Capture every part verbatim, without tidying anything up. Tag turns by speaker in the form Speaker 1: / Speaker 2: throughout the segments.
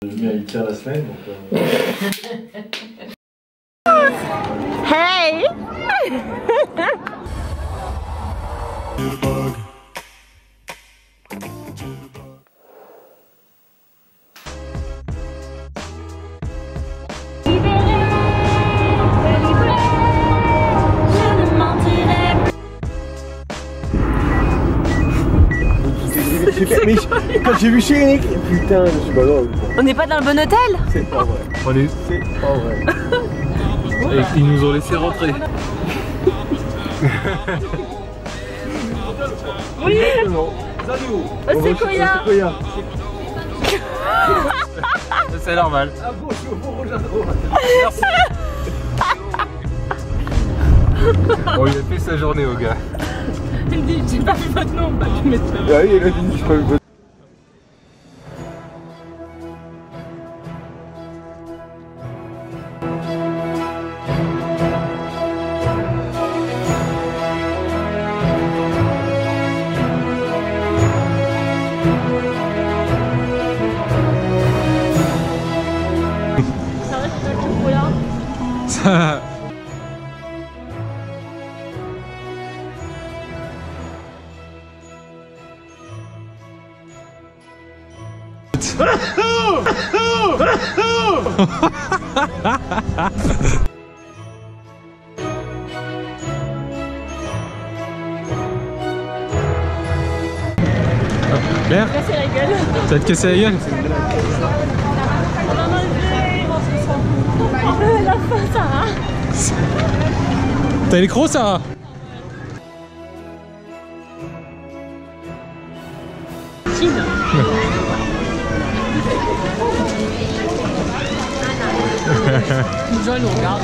Speaker 1: Il tient la semaine donc. Euh...
Speaker 2: Hey.
Speaker 1: Mais quand j'ai vu Chénic, putain, je suis pas drôle.
Speaker 2: On n'est pas dans le bon hôtel?
Speaker 1: C'est pas vrai.
Speaker 3: Allez.
Speaker 1: C'est pas vrai.
Speaker 3: Et ils nous ont laissé rentrer.
Speaker 2: Oui.
Speaker 1: Non.
Speaker 2: Oh, c'est Koya.
Speaker 3: C'est normal.
Speaker 1: Ah bon, je suis au bon rouge à droite.
Speaker 3: Merci. Bon, il a fait sa journée au gars.
Speaker 2: Il me dit, j'ai pas vu votre nom, bah tu m'étonnes.
Speaker 1: Ah oui, il a dit, j'ai pas vu votre nom.
Speaker 2: Ça reste pas tout Koya.
Speaker 3: Ça...
Speaker 2: Claire, casser la gueule.
Speaker 3: Tu vas te casser la gueule?
Speaker 2: On va m'enlever. La fin, Sarah.
Speaker 3: T'as les crocs, Sarah?
Speaker 2: Chine. Les gens ils nous regardent.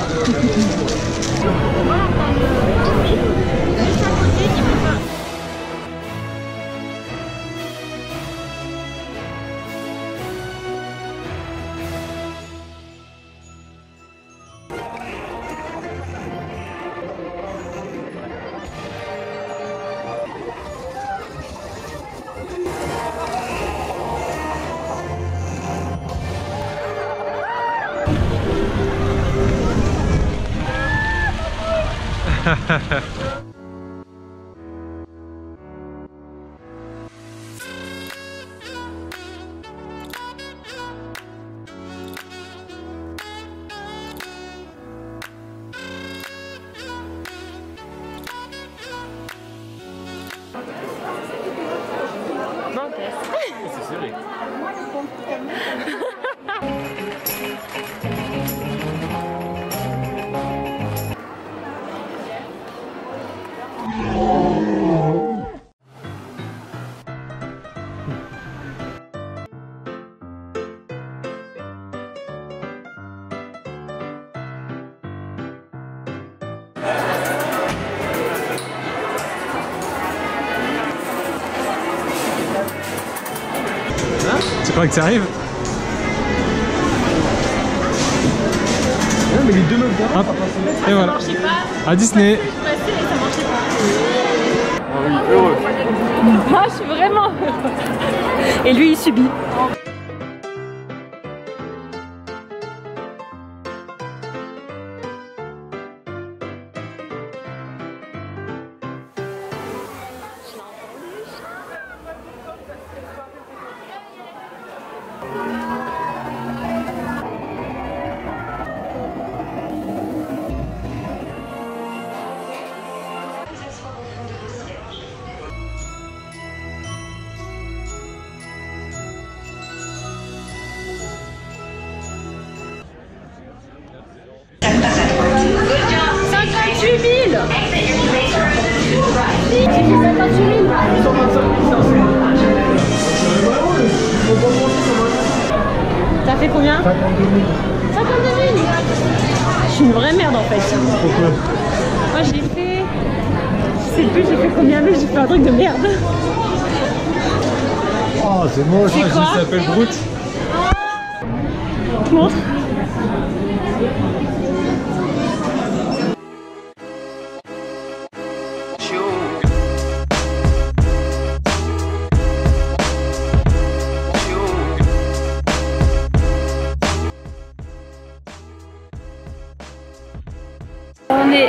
Speaker 3: C'est serré. Tu crois que ça arrive?
Speaker 1: Non, mais les deux meufs derrière,
Speaker 3: Hop. Et voilà.
Speaker 2: Ça marchait pas.
Speaker 3: À Disney.
Speaker 2: Je suis passée et ça marchait pas.
Speaker 1: Ah oui, heureux.
Speaker 2: Moi, je suis vraiment heureuse. Et lui, il subit. cinquante-huit mille. J'ai fait cinquante-huit mille. T'as fait combien?
Speaker 1: cinquante-deux mille.
Speaker 2: cinquante-deux mille. Je suis une vraie merde en fait.
Speaker 1: Pourquoi?
Speaker 2: Moi j'ai fait... Je sais plus j'ai fait combien, mais j'ai fait un truc de merde.
Speaker 1: Oh, c'est moche.
Speaker 2: C'est quoi?
Speaker 3: Ça s'appelle Brut.
Speaker 2: Montre.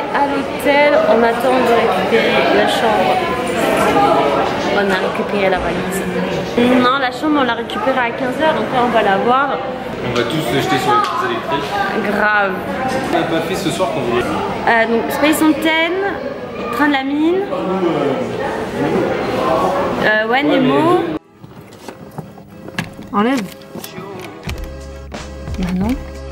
Speaker 2: à l'hôtel, on attend de récupérer la chambre. On a récupéré la valise. Non, la chambre on l'a récupérée à quinze heures, donc là on va la voir.
Speaker 3: On va tous se jeter sur les prises électriques.
Speaker 2: Grave.
Speaker 3: On n'a pas fait ce soir qu'on voulait.
Speaker 2: Euh, donc Space Mountain, Train de la Mine, euh, ouais, Nemo. Enlève. Bah non.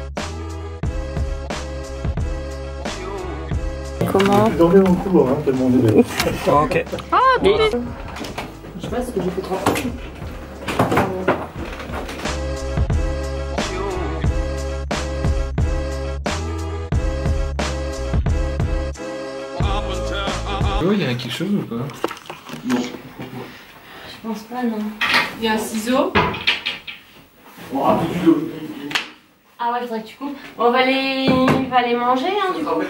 Speaker 2: Comment?
Speaker 1: Tu dormais dans le couloir, hein, tellement d'idées.
Speaker 3: Ok.
Speaker 2: Ah, oh,
Speaker 4: Je sais pas ce que j'ai fait trois fois.
Speaker 3: Oh, il y a quelque chose ou pas?
Speaker 2: Je pense pas, non.
Speaker 4: Il y a un ciseau.
Speaker 2: Ah ouais, faudrait que tu coupes. On va les, on va les manger, hein, du coup.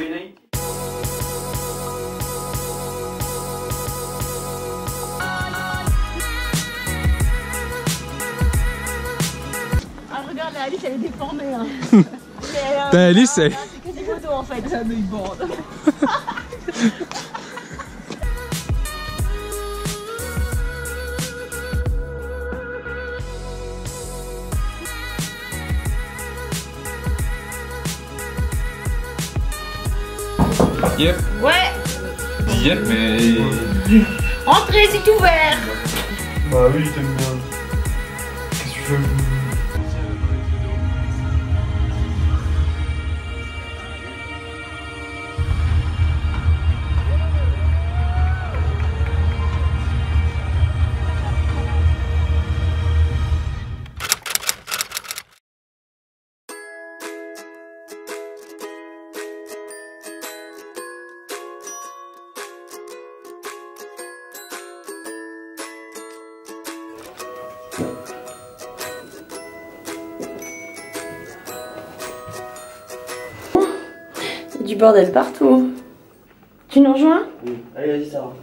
Speaker 4: Ah regarde, la Alice elle est déformée. Hein.
Speaker 3: T'as Alice, c'est...
Speaker 4: C'est que des photos en fait. Ah mais il bande.
Speaker 3: Yep.
Speaker 2: Ouais.
Speaker 3: Yep, mais...
Speaker 2: Entrez, c'est ouvert.
Speaker 1: Bah oui, t'aimes bien. Qu'est-ce que tu veux?
Speaker 2: Du bordel partout. Tu nous rejoins?
Speaker 1: Oui. Allez, vas-y, ça va.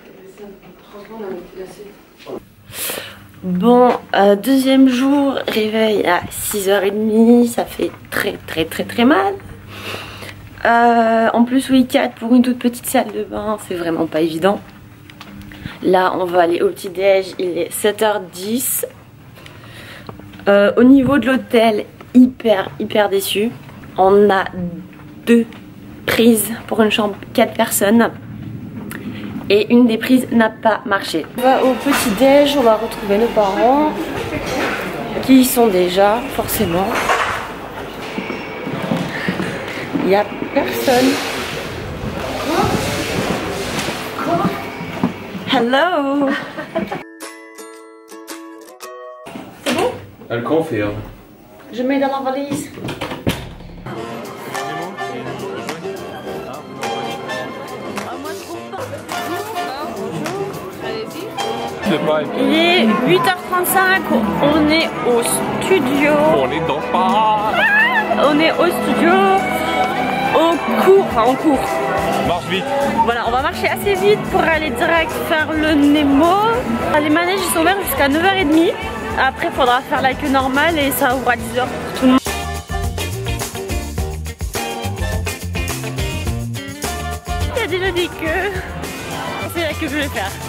Speaker 2: Bon, euh, deuxième jour, réveil à six heures trente, ça fait très très très très mal. Euh, en plus, oui, quatre pour une toute petite salle de bain, c'est vraiment pas évident. Là, on va aller au petit-déj, il est sept heures dix. Euh, au niveau de l'hôtel, hyper hyper déçu. On a deux prises pour une chambre quatre personnes. Et une des prises n'a pas marché. On va au petit-déj, on va retrouver nos parents. Qui y sont déjà, forcément. Il n'y a personne. Hello. C'est bon?
Speaker 3: Elle confirme.
Speaker 2: Je mets dans la valise. Il est huit heures trente-cinq, on est au studio.
Speaker 3: On est dans pas.
Speaker 2: On est au studio, au cours, enfin en cours.
Speaker 3: Marche vite.
Speaker 2: Voilà, on va marcher assez vite pour aller direct faire le Nemo. Les manèges ils sont ouverts jusqu'à neuf heures trente. Après, il faudra faire la queue normale et ça ouvre à dix heures pour tout le monde. Il a déjà dit que c'est la queue que je vais faire.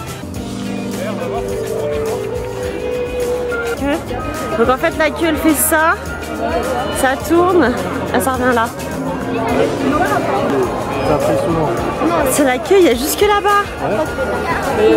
Speaker 2: Donc en fait la queue elle fait ça, ça tourne, et ça revient là.
Speaker 1: C'est impressionnant.
Speaker 2: C'est la queue, il y a jusque là-bas.
Speaker 1: Ouais.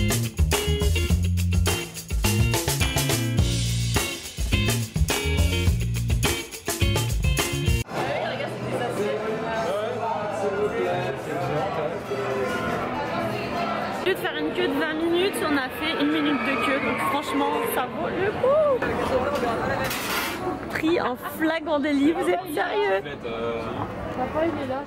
Speaker 2: Au lieu de faire une queue de vingt minutes, on a fait une minute de queue, donc franchement ça vaut le coup. Pris en flagrant délit, vous êtes sérieux? Papa il est là.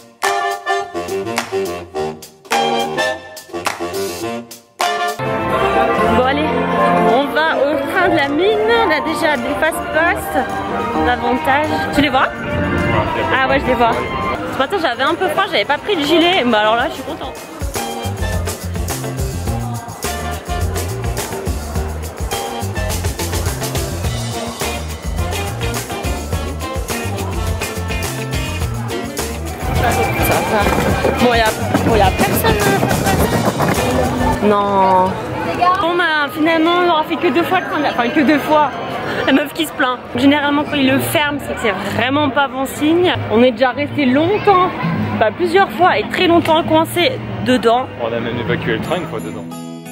Speaker 2: Bon allez, on va au train de la mine, on a déjà des fast-pass, l'avantage. Tu les vois? Ah ouais je les vois. Ce matin j'avais un peu froid, j'avais pas pris le gilet, mais alors là je suis contente. Ça va. Bon, il y a, bon, y a personne. Non. Bon, bah, finalement, on aura fait que deux fois le train. Enfin, que deux fois. La meuf qui se plaint. Généralement, quand il le ferme, c'est que c'est vraiment pas bon signe. On est déjà resté longtemps, bah, plusieurs fois et très longtemps coincé dedans.
Speaker 3: On a même évacué le train une fois dedans.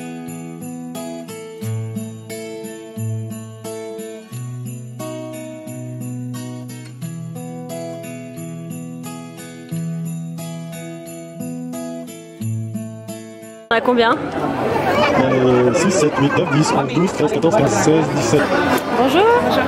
Speaker 2: On a combien?
Speaker 1: Euh, six, sept, huit, neuf, dix, onze, douze, treize, quatorze, quinze, seize, dix-sept.
Speaker 2: Bonjour.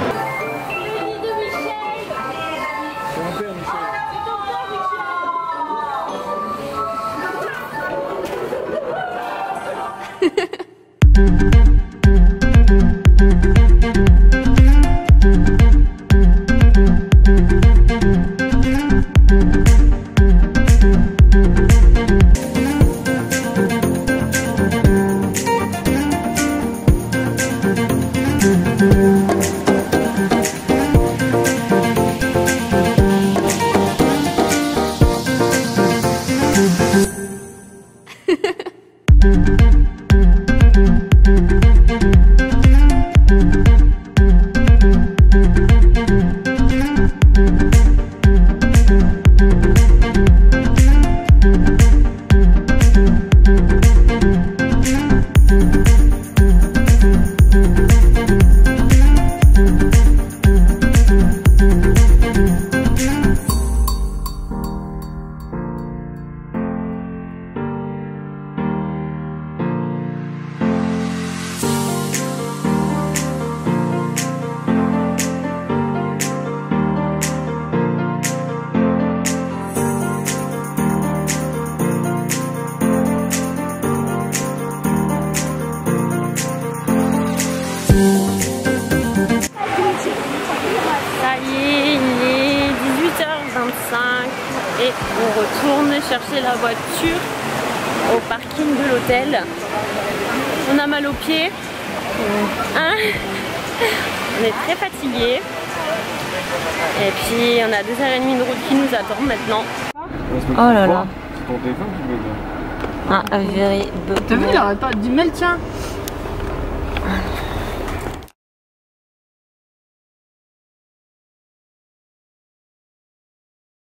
Speaker 2: Et on retourne chercher la voiture au parking de l'hôtel. On a mal aux pieds. Hein? On est très fatigué. Et puis on a deux heures trente de route qui nous attend maintenant. Oh là là.
Speaker 3: C'est ton téléphone qui me donne.
Speaker 2: Ah, very
Speaker 4: T'as vu, il arrête pas. Dis, mais le tien.